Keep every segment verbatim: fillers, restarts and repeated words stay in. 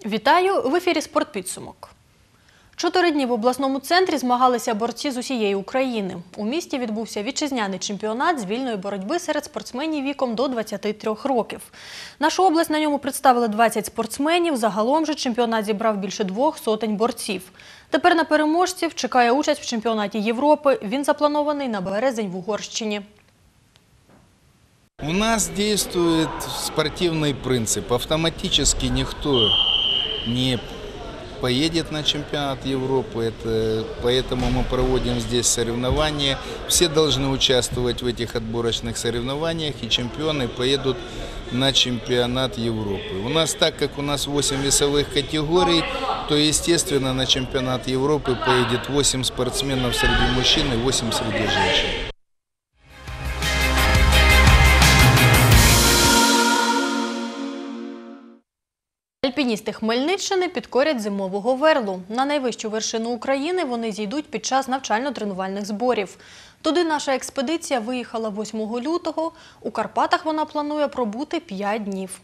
Вітаю! В ефірі «Спортпідсумок». Чотири дні в обласному центрі змагалися борці з усієї України. У місті відбувся вітчизняний чемпіонат з вільної боротьби серед спортсменів віком до двадцяти трьох років. Нашу область на ньому представили двадцять спортсменів. Загалом же чемпіонат зібрав більше двох сотень борців. Тепер на переможців чекає участь в чемпіонаті Європи. Він запланований на березень в Угорщині. У нас действует спортивный принцип. Автоматически никто не поедет на чемпионат Европы. Это, поэтому мы проводим здесь соревнования. Все должны участвовать в этих отборочных соревнованиях, и чемпионы поедут на чемпионат Европы. У нас, так как у нас восемь весовых категорий, то, естественно, на чемпионат Европы поедет восемь спортсменов среди мужчин и восемь среди женщин. Альпіністи Хмельниччини підкорять зимову Говерлу. На найвищу вершину України вони зійдуть під час навчально-тренувальних зборів. Туди наша експедиція виїхала восьмого лютого. У Карпатах вона планує пробути п'ять днів.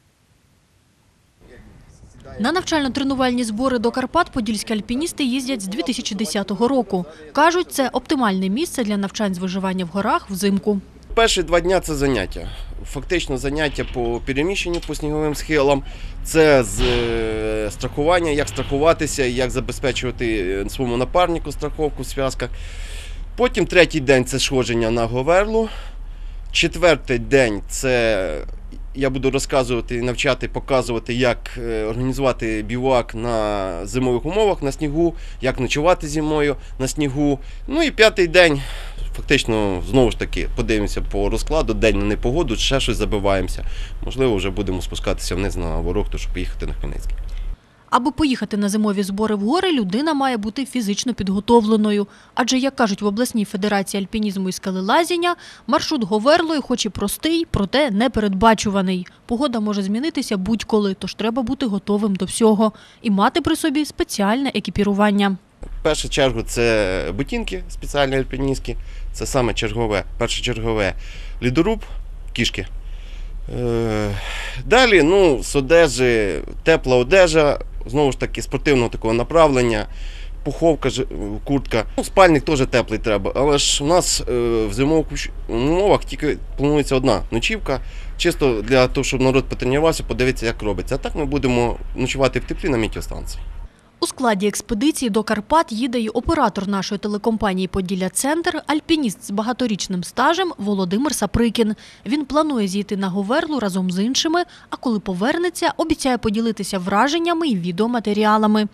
На навчально-тренувальні збори до Карпат подільські альпіністи їздять з дві тисячі десятого року. Кажуть, це оптимальне місце для навчань з виживання в горах взимку. Перші два дні – це заняття. Фактично заняття по переміщенню по сніговим схилам. Це з страхування, як страхуватися, як забезпечувати своєму напарнику страховку в зв'язках. Потім третій день – це сходження на Говерлу. Четвертий день – це я буду розказувати, навчати, показувати, як організувати бівак на зимових умовах, на снігу, як ночувати зимою на снігу. Ну і п'ятий день – фактично, знову ж таки, подивимося по розкладу, день на непогоду, ще щось забиваємося. Можливо, вже будемо спускатися вниз на Ворохту, щоб поїхати на Хмельницький. Аби поїхати на зимові збори в гори, людина має бути фізично підготовленою. Адже, як кажуть в обласній федерації альпінізму і скелелазіння, маршрут Говерлою хоч і простий, проте непередбачуваний. Погода може змінитися будь-коли, тож треба бути готовим до всього і мати при собі спеціальне екіпірування. В першу чергу це ботинки спеціальні альпіністські, це саме чергове, першочергове лідоруб, кішки. Далі, ну, з одежі, тепла одежа, знову ж таки, спортивного такого направлення, пуховка, куртка. Ну, спальник теж теплий треба, але ж у нас в зимових умовах тільки планується одна ночівка, чисто для того, щоб народ потренувався, подивитися, як робиться. А так ми будемо ночувати в теплі на метеостанції. У складі експедиції до Карпат їде й оператор нашої телекомпанії «Поділля-Центр», альпініст з багаторічним стажем Володимир Саприкін. Він планує зійти на Говерлу разом з іншими, а коли повернеться, обіцяє поділитися враженнями і відеоматеріалами.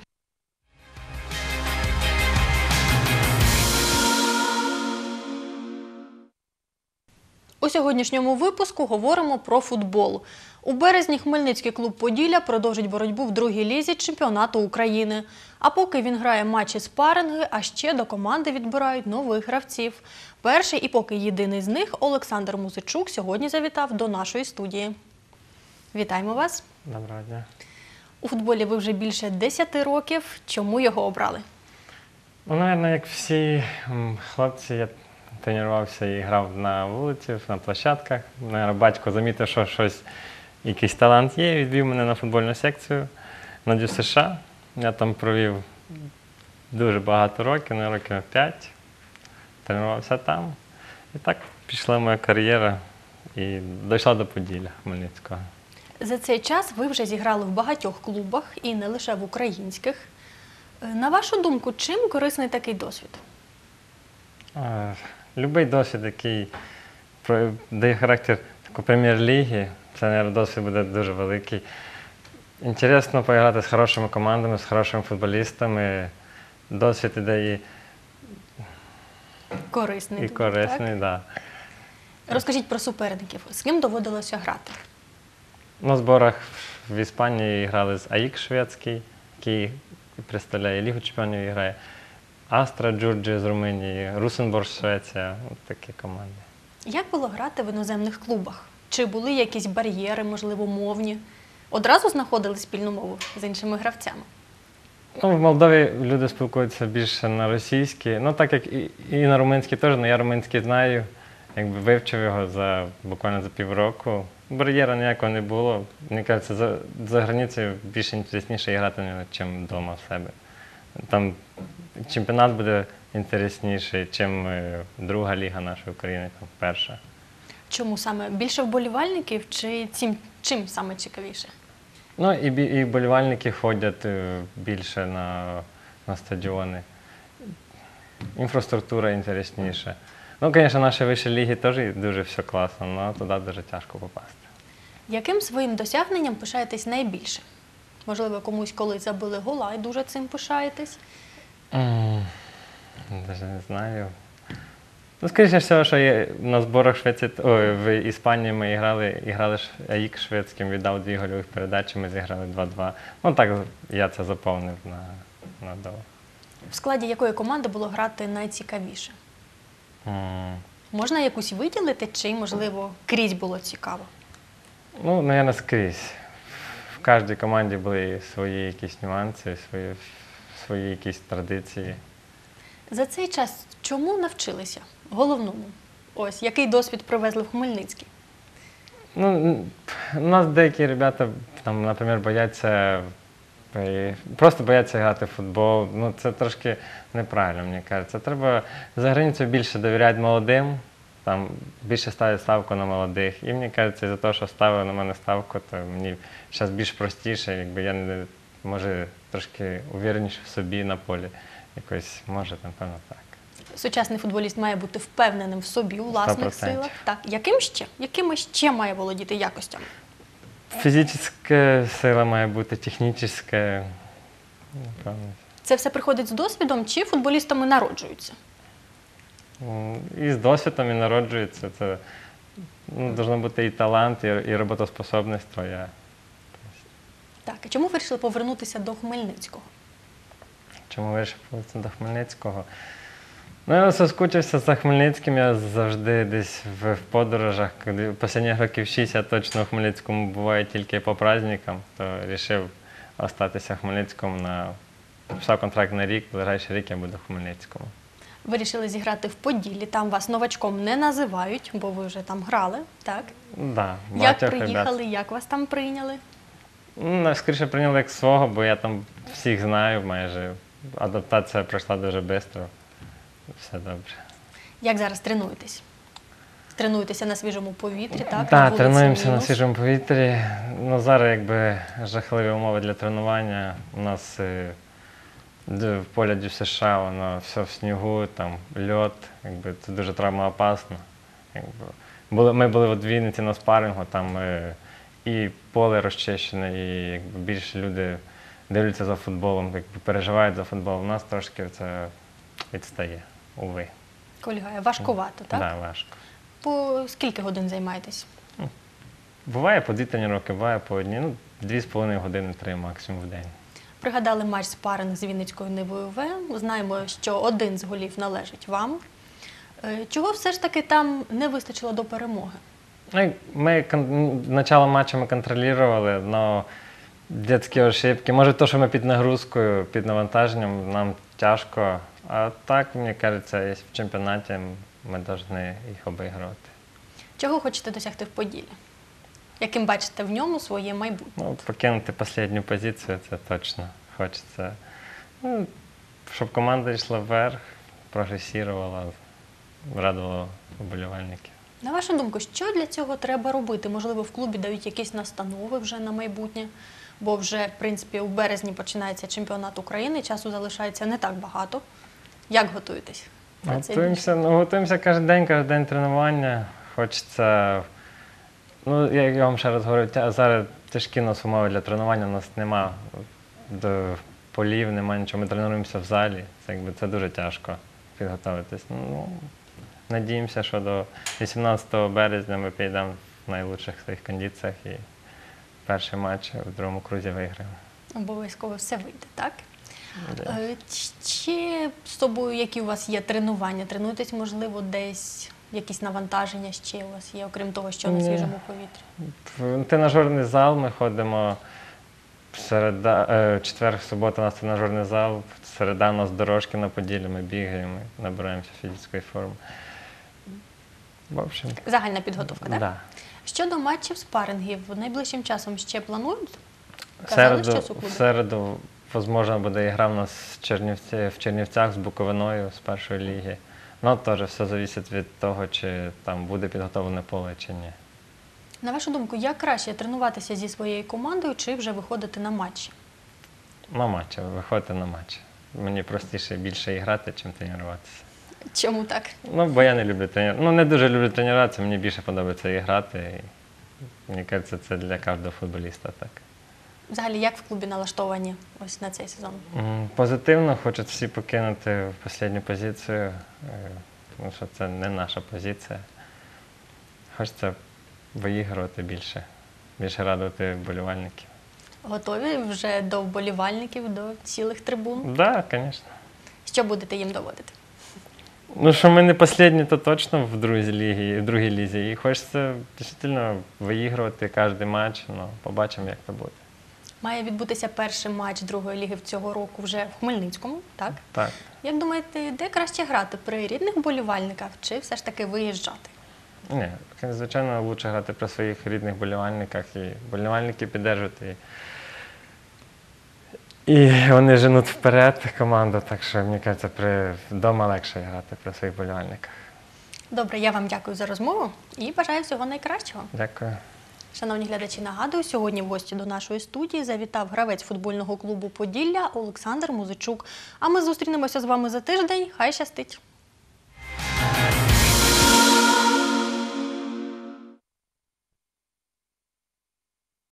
У сьогоднішньому випуску говоримо про футбол. У березні хмельницький клуб «Поділля» продовжить боротьбу в другій лізі чемпіонату України. А поки він грає матчі спаринги, а ще до команди відбирають нових гравців. Перший і поки єдиний з них Олександр Музичук сьогодні завітав до нашої студії. Вітаємо вас. Доброго дня. У футболі ви вже більше десяти років. Чому його обрали? Ну, мабуть, як всі хлопці, я тренувався і грав на вулиці, на площадках. Наверно, батько замітив, що щось, якийсь талант є, відвів мене на футбольну секцію на Дю США. Я там провів дуже багато років, на років п'ять. Тренувався там. І так пішла моя кар'єра і дійшла до Поділля Хмельницького. За цей час ви вже зіграли в багатьох клубах і не лише в українських. На вашу думку, чим корисний такий досвід? Любий досвід, який дає характер такої прем'єр-ліги, це, мабуть, досвід буде дуже великий. Інтересно пограти з хорошими командами, з хорошими футболістами. Досвід іде і корисний. І корисний, так. Да. Розкажіть про суперників. З ким доводилося грати? На зборах в Іспанії грали з АІК шведський, який представляє Лігу чемпіонів і грає. Астра Джурджі з Румунії, Русенборг Швеція, ось такі команди. Як було грати в іноземних клубах? Чи були якісь бар'єри, можливо, мовні? Одразу знаходили спільну мову з іншими гравцями? Ну, в Молдові люди спілкуються більше на російській, ну так як і, і на румунській теж, але я румунський знаю, якби вивчив його за, буквально за півроку, бар'єра ніякого не було. Мені кажеться, за, за границею більш інтересніше грати, ніж вдома в себе. Там чемпіонат буде інтересніший, ніж друга ліга нашої України, там перша. Чому саме? Більше вболівальників чи цим, чим саме цікавіше? Ну і, бі- і вболівальники ходять е, більше на, на стадіони. Інфраструктура інтересніша. Ну, звісно, наші вищі ліги теж дуже все класно, але туди дуже тяжко попасти. Яким своїм досягненням пишаєтесь найбільше? Можливо, комусь колись забили гола і дуже цим пишаєтесь? М, Даже не знаю. Ну, скоріше всього, що я на зборах Швеції, ой, в Іспанії ми грали, і грали ш- АІК шведським, віддав дві гольових передачі, ми зіграли два-два. Ну так я це заповнив на, на довго. В складі якої команди було грати найцікавіше? М, Можна якусь виділити, чи, можливо, крізь було цікаво? Ну, мабуть, скрізь. В кожній команді були свої якісь нюанси, свої, свої якісь традиції. За цей час чому навчилися? Головному. Ось, який досвід привезли в Хмельницький? Ну, н- у нас деякі ребята, там, наприклад, бояться, е, просто бояться грати в футбол. Ну, це трошки неправильно, мені кажеться. Треба за границею більше довіряти молодим, там, більше ставити ставку на молодих. І мені кажеться, за те, що ставили на мене ставку, то мені зараз більш простіше, якби я не, може, трошки увереніше в собі на полі. Якось, може, напевно, так. Сучасний футболіст має бути впевненим в собі, у власних сто відсотків. силах. Так, яким ще? Якими ще має володіти якостями? Фізична сила має бути, технічна, напевно. Це все приходить з досвідом, чи футболістами народжуються? М, І з досвідом і народжується. Це ну, должно бути і талант, і, і роботоспособність твоя. Так, а чому вирішили повернутися до Хмельницького? Чому вирішив повернутися до Хмельницького? Ну, я соскучився за Хмельницьким, я завжди десь в, в подорожах, коли останніх років шість я точно у Хмельницькому буваю тільки по праздникам, то вирішив остатися в Хмельницькому на писав контракт на рік, в ближайший рік я буду в Хмельницькому. Вирішили зіграти в Поділлі, там вас новачком не називають, бо ви вже там грали, так? Да, Як багатьох приїхали, ребят. як вас там прийняли? Ну, скоріше прийняли як свого, бо я там всіх знаю майже. Адаптація пройшла дуже швидко. Все добре. Як зараз тренуєтесь? Тренуєтеся на свіжому повітрі, так? На Так, вулиці тренуємося на мінус. свіжому повітрі. Ну, зараз якби жахливі умови для тренування. У нас е, д- в полі Дю США воно все в снігу, там льот, якби це дуже травмоопасно. Якби. Були, ми були в Вінниці на спарингу, там е, і поле розчищене, і якби, більше люди дивляться за футболом, якби, переживають за футбол. У нас трошки це відстає, уви. Кольгає, важкувато, так? Да, важко. По скільки годин займаєтесь? Буває по дві тренування, буває по одній, ну, дві з половиною години, три максимум в день. Пригадали матч спаринг з Вінницькою Нивою В. Знаємо, що один з голів належить вам. Е, Чого все ж таки там не вистачило до перемоги? Ну, і Ми кон- начало матчу ми контролювали, але дитячі ошибки. Може, то, що ми під нагрузкою, під навантаженням, нам тяжко. А так, мені кажеться, є в чемпіонаті ми повинні їх обігрувати. Чого хочете досягти в Поділлі? Яким бачите в ньому своє майбутнє? Ну, покинути останню позицію, це точно хочеться. Ну, щоб команда йшла вверх, прогресувала, радувала вболівальників. На вашу думку, що для цього треба робити? Можливо, в клубі дають якісь настанови вже на майбутнє, бо вже, в принципі, у березні починається чемпіонат України, часу залишається не так багато. Як готуєтесь? на цей бій? Готуємося, ну, готуємося кожен день, кожен день тренування. Хочеться. Ну, я, я вам ще раз говорю, тя- зараз тяжкі у нас умови для тренування, у нас нема до полів, немає нічого. Ми тренуємося в залі. Це, якби, це дуже тяжко підготуватись. Ну, надіємося, що до вісімнадцятого березня ми підемо в найкращих своїх кондиціях і перший матч у другому крузі виграємо. Обов'язково все вийде, так? Надіємося. Е, Чи з собою, які у вас є тренування? Тренуєтесь, можливо, десь якісь навантаження ще у вас є, окрім того, що на Ні. свіжому повітрі? В тренажерний зал ми ходимо середа, е, четвер, субота у нас тренажерний зал, середа у нас дорожки на Поділлі, ми бігаємо, набираємося фізичної форми. В общем, Загальна підготовка, так? да. Щодо матчів спарингів, найближчим часом ще планують? Казали Середу, щось у клубі? в середу, можливо, буде ігра в нас в, Чернівці, в Чернівцях з Буковиною з першої ліги. Ну, теж все залежить від того, чи там буде підготовлене поле, чи ні. На вашу думку, як краще тренуватися зі своєю командою чи вже виходити на матчі? На матчі, виходити на матчі. Мені простіше більше і грати, чим тренуватися. Чому так? Ну, бо я не люблю тренуватися. Ну, не дуже люблю тренуватися, мені більше подобається і грати. І, мені кажеться, це для кожного футболіста так. Взагалі, як в клубі налаштовані ось на цей сезон? М, Позитивно, хочуть всі покинути в останню позицію, е, тому що це не наша позиція. Хочеться виігрувати більше, більше радувати вболівальників. Готові вже до вболівальників, до цілих трибун? Так, да, звісно. Що будете їм доводити? Ну, що ми не останні, то точно в другій лізі, в другій лізі. І хочеться дійсно виігрувати кожен матч, ну, побачимо, як це буде. Має відбутися перший матч другої ліги цього року вже в Хмельницькому, так? Так. Як думаєте, де краще грати? При рідних вболівальниках чи все ж таки виїжджати? Ні, звичайно, краще грати при своїх рідних болівальниках і болівальники підтримують. І, і вони женуть вперед команду, так що, мені кажеться, при, вдома легше грати при своїх болівальниках. Добре, я вам дякую за розмову і бажаю всього найкращого. Дякую. Шановні глядачі, нагадую, сьогодні в гості до нашої студії завітав гравець футбольного клубу «Поділля» Олександр Музичук. А ми зустрінемося з вами за тиждень. Хай щастить!